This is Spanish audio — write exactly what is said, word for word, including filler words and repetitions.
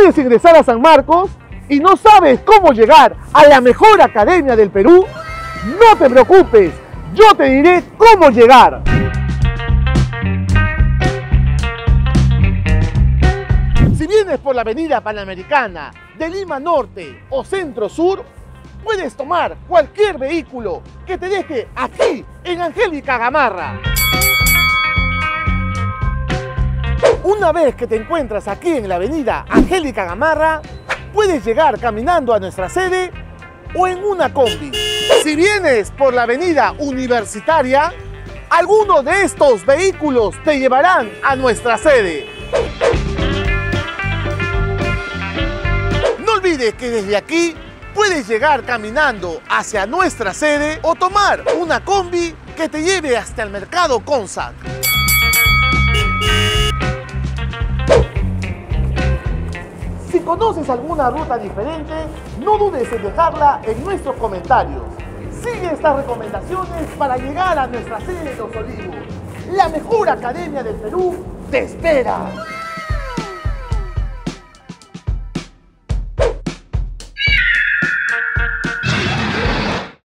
¿Quieres ingresar a San Marcos y no sabes cómo llegar a la mejor academia del Perú? No te preocupes, yo te diré cómo llegar. Si vienes por la avenida Panamericana de Lima Norte o Centro Sur, puedes tomar cualquier vehículo que te deje aquí en Angélica Gamarra. Una vez que te encuentras aquí en la avenida Angélica Gamarra, puedes llegar caminando a nuestra sede o en una combi. Si vienes por la avenida Universitaria, algunos de estos vehículos te llevarán a nuestra sede. No olvides que desde aquí puedes llegar caminando hacia nuestra sede o tomar una combi que te lleve hasta el mercado Consac. Si conoces alguna ruta diferente, no dudes en dejarla en nuestros comentarios. Sigue estas recomendaciones para llegar a nuestra sede de Los Olivos. La mejor academia del Perú te espera.